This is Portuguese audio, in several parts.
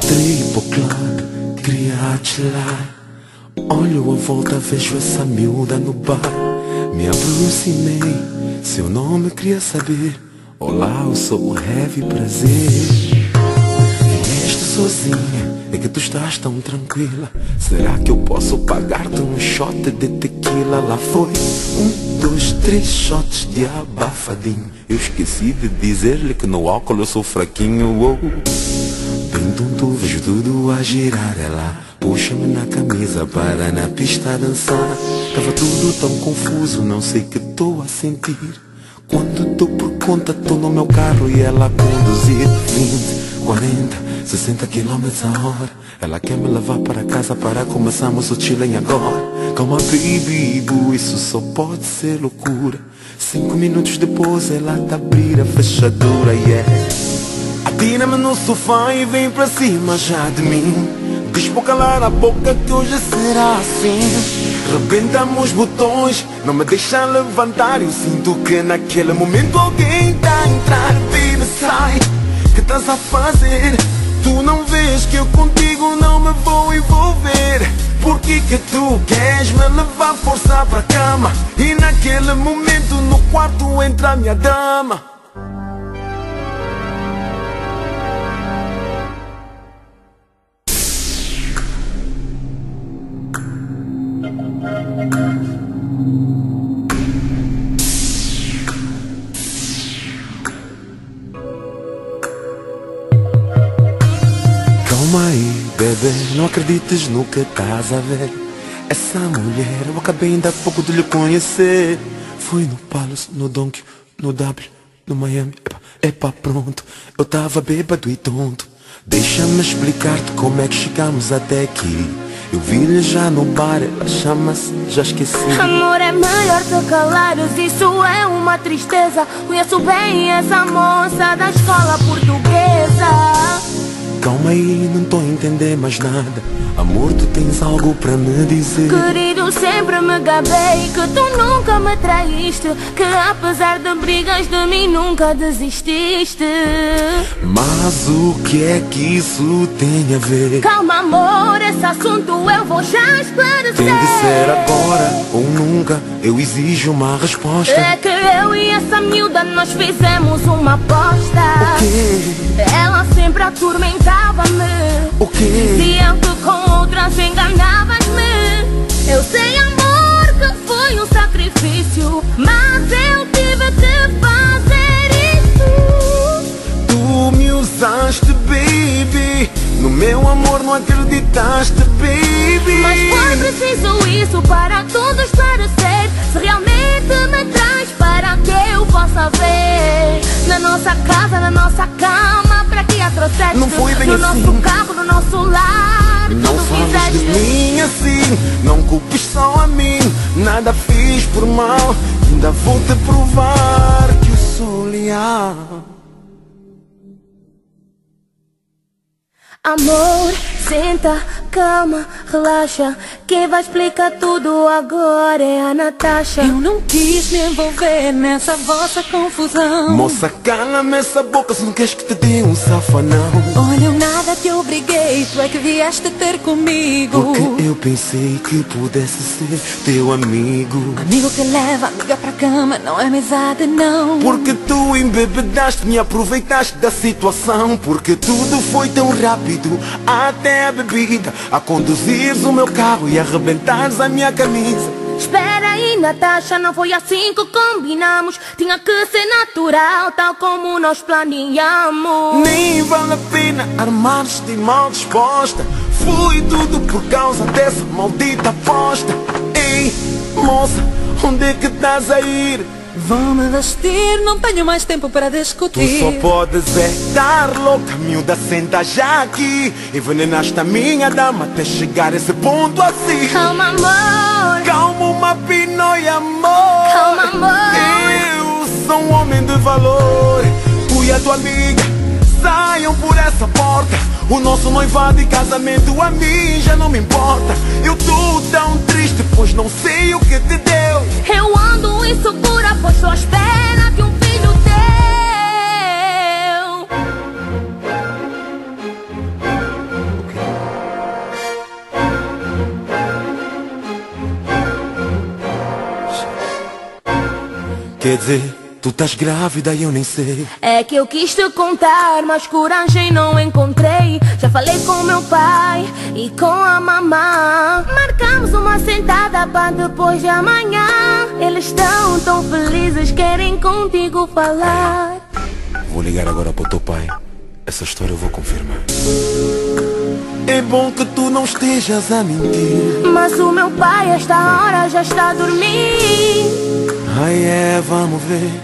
Entrei pro club, queria atilar. Olho à volta, vejo essa miúda no bar. Me aproximei, seu nome queria saber. Olá, eu sou o Heavy Prazer. Vieste sozinha, é que tu estás tão tranquila. Será que eu posso pagar-te um shot de tequila? Lá foi 1, 2, 3 shots de abafadinho. Eu esqueci de dizer-lhe que no álcool eu sou fraquinho. Oh. Bem tonto, vejo tudo a girar. Ela puxa-me na camisa para na pista dançar. Tava tudo tão confuso, não sei o que tô a sentir. Quando tô por conta, tô no meu carro e ela conduzir 20, 40, 60 quilômetros a hora. Ela quer me levar para casa para começarmos o chilling agora. Calma baby, isso só pode ser loucura. 5 minutos depois ela tá abrir a fechadura, yeah. Atira-me no sofá e vem pra cima já de mim. Diz pra calar a boca que hoje será assim. Rebenta-me os botões, não me deixa levantar. Eu sinto que naquele momento alguém tá a entrar. Baby, sai, que estás a fazer? Tu não vês que eu contigo não me vou envolver? Por que tu queres me levar força pra cama? E naquele momento no quarto entra a minha dama. Calma aí, bebê, não acredites no que estás a ver. Essa mulher, eu acabei ainda há pouco de lhe conhecer. Fui no Palace, no Donkey, no W, no Miami. Epa, pronto, eu tava bêbado e tonto. Deixa-me explicar-te como é que chegamos até aqui. Eu vi-lhe já no bar, ela chama-se, já esqueci. Amor, é melhor te calares, isso é uma tristeza. Conheço bem essa moça da escola portuguesa. Calma aí, não tô a entender mais nada. Amor, tu tens algo pra me dizer? Querido, sempre me gabei que tu nunca me traíste, que apesar de brigas de mim nunca desististe. Mas o que é que isso tem a ver? Calma amor, esse assunto eu vou já esclarecer. Tem de ser agora ou nunca, eu exijo uma resposta. É que eu e essa miúda nós fizemos uma aposta. O quê? Ela sempre atormentava-me. O quê? Dizia que com outras enganavas-me. Eu sei amor que foi um sacrifício, mas eu tive de fazer isso. Tu me usaste, baby. No meu amor não acreditaste, baby. Mas foi preciso isso para tudo esclarecer. Se realmente me traz para que eu possa ver. Na nossa casa, na nossa cama, para que a trouxeste? Não foi bem no assim. nosso carro, no nosso lar. Não tudo fales de fizeste. mim assim, não culpes só a mim. Nada fiz por mal, ainda vou te provar que eu sou leal. Amor, senta, calma, relaxa. Quem vai explicar tudo agora é a Natasha. Eu não quis me envolver nessa vossa confusão. Moça, cala-me essa boca se não queres que te dê um safanão. Olha, eu nada te obriguei, tu é que vieste ter comigo. Porque eu pensei que pudesse ser teu amigo. Amigo que leva amiga pra cama, não é amizade não. Porque tu embebedaste, me aproveitaste da situação. Porque tudo foi tão rápido, até a bebida. A conduzires o meu carro e arrebentares a minha camisa. Espera aí, Natasha, não foi assim que combinamos. Tinha que ser natural, tal como nós planeamos. Nem vale a pena armar-te mal disposta. Foi tudo por causa dessa maldita aposta. Ei, moça, onde é que estás a ir? Vou me vestir, não tenho mais tempo para Tu discutir. só podes estar louca, miúda, senta já aqui. Envenenaste a minha dama até chegar a esse ponto assim. Calma, amor. Calma, uma pinóia, amor. Calma, amor. Eu sou um homem de valor. Tu e a tua amiga saiam por essa porta. O nosso noivado e casamento a mim já não me importa. Eu tô tão triste, pois não sei o que te deu. Eu ando insegura, pois estou à espera de um filho teu. Quer dizer, tu estás grávida e eu nem sei. É que eu quis te contar, mas coragem não encontrei. Já falei com meu pai e com a mamãe. Marcamos uma sentada para depois de amanhã. Eles estão tão felizes, querem contigo falar. Vou ligar agora para o teu pai. Essa história eu vou confirmar. É bom que tu não estejas a mentir. Mas o meu pai a esta hora já está a dormir. Ai é, vamos ver.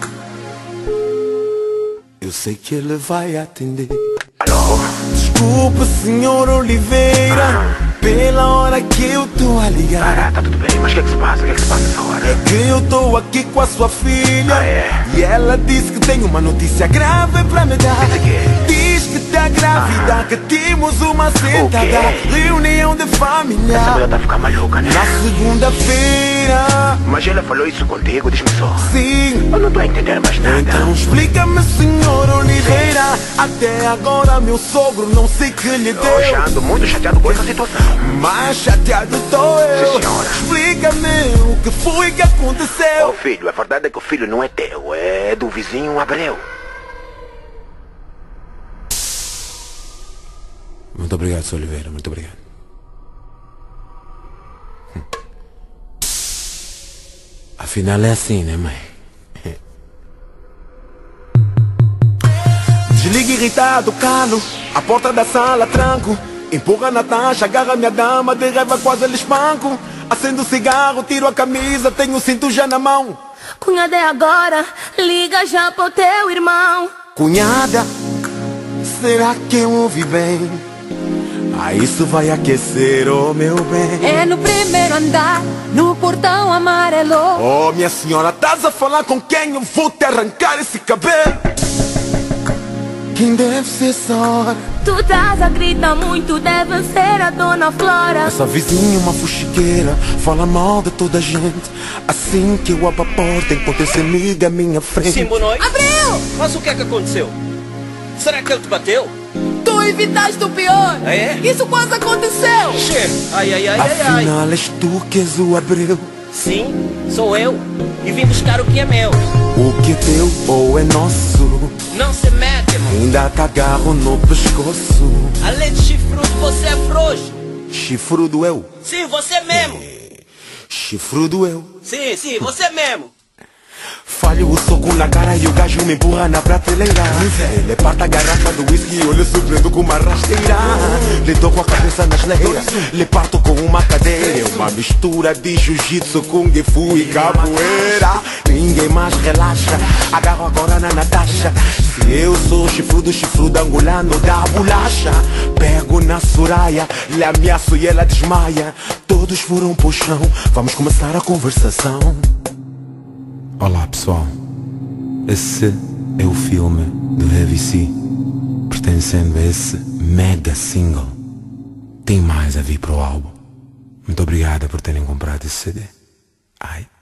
Eu sei que ele vai atender. Alô? Desculpa, senhor Oliveira, pela hora que eu tô a ligar. Tá tudo bem, mas o que é que se passa? O que é que se passa nessa hora? É que eu tô aqui com a sua filha. É? E ela disse que tem uma notícia grave pra me dar. Diz o quê? Diz que tá grávida, que temos uma sentada, reunião de família. Essa mulher tá a ficar maluca, né? Na segunda-feira. Mas ela falou isso contigo, diz-me só. Sim. Eu não tô a entender mais nada. Então explica-me, senhor Oliveira. Até agora meu sogro não sei que lhe deu. Eu já ando muito chateado com essa situação. Mas chateado tô eu. Sim, senhora. Explica-me o que foi que aconteceu. Ô filho, a verdade é que o filho não é teu, é do vizinho Abreu. Muito obrigado, Sr. Oliveira, muito obrigado. Afinal é assim, né, mãe? Desliga irritado o calo, a porta da sala tranco. Empurra Natasha, agarra minha dama, de raiva quase lhe espanco. Acendo o cigarro, tiro a camisa, tenho o cinto já na mão. Cunhada, é agora, liga já pro teu irmão. Cunhada, será que eu ouvi bem? Ah, isso vai aquecer, oh meu bem. É no primeiro andar, no portão amarelo. Oh, minha senhora, estás a falar com quem? Eu vou te arrancar esse cabelo. Quem deve ser essa hora? Tu estás a gritar muito, deve ser a dona Flora. Essa vizinha é uma fuxiqueira, fala mal de toda a gente. Assim que eu abro a porta, encontro esse amigo à minha frente. Sim, boa noite. Abreu! Mas o que é que aconteceu? Será que ele te bateu? Tu evitaste o pior! Ah, é? Isso quase aconteceu! Che, ai. Afinal és tu que és o Abreu. Sim, sou eu. E vim buscar o que é meu. O que é teu ou é nosso? Não se mete, irmão. Ainda te agarro no pescoço. Além de chifrudo, você é frouxo. Chifrudo eu. Sim, você mesmo. Chifrudo eu. Sim, você mesmo. Falho o soco na cara e o gajo me empurra na prateleira. Ele parta a garrafa do whisky e eu lhe surpreendo com uma rasteira. Lhe dou com a cabeça na geladeira, lhe parto com uma cadeira. Uma mistura de jiu-jitsu, kung fu e capoeira. Ninguém mais relaxa, agarro agora na Natasha. Se eu sou chifrudo angolano da bolacha. Pego na Soraya, lhe ameaço e ela desmaia. Todos foram pro chão, vamos começar a conversação. Olá pessoal, esse é o filme do Heavy C, pertencendo a esse mega single. Tem mais a vir para o álbum. Muito obrigada por terem comprado esse CD. Ai.